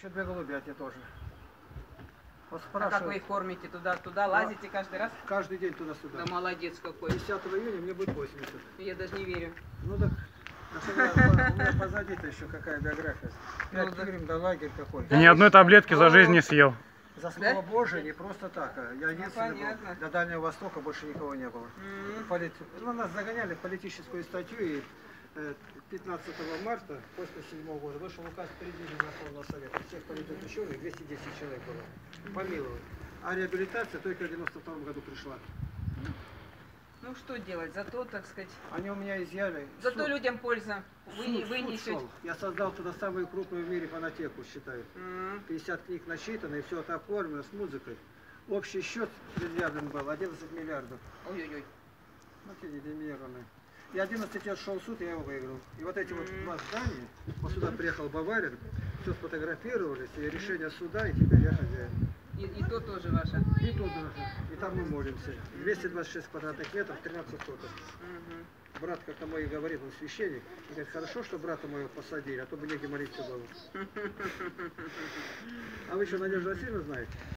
Еще 2 голубятни тоже. Вот А как вы спрашивают, их кормите? Туда лазите каждый раз? каждый день туда-сюда. Да молодец какой. 10 июня мне будет 80. Я даже не верю. Ну так, у меня позади-то еще какая биография. 5 Ну, да. тюрем, да лагерь какой. И ни одной таблетки за жизнь не съел. За слово Да? Божие, не просто так. Я единственный был. понятно. До Дальнего Востока больше никого не было. Ну, нас загоняли в политическую статью, и 15 марта 1987 года вышел указ Президиума Верховного Совета. Всех политзаключенных, 210 человек было, помиловали. А реабилитация только в 92 году пришла. Ну что делать? Зато, так сказать, Они у меня изъяли. зато людям польза. Вы Суд несете. шел. Я создал туда самую крупную в мире фонотеку, считаю. 50 книг насчитано, и все это оформлено с музыкой. Общий счет предъявлен был 11 миллиардов. Ой-ой-ой. Ну, те недеминированные. И 11 лет шел суд, я его выиграл. И вот эти вот два здания, вот сюда приехал Баварин, все сфотографировались, и решение суда, и теперь я хозяин. И то тоже ваше. И тут даже. И там мы молимся. 226 квадратных метров, 13 соток. Брат, как мой говорит, он священник, и говорит, хорошо, что брата моего посадили, а то бы негде молиться было. А вы что, Надежду Васильевну знаете?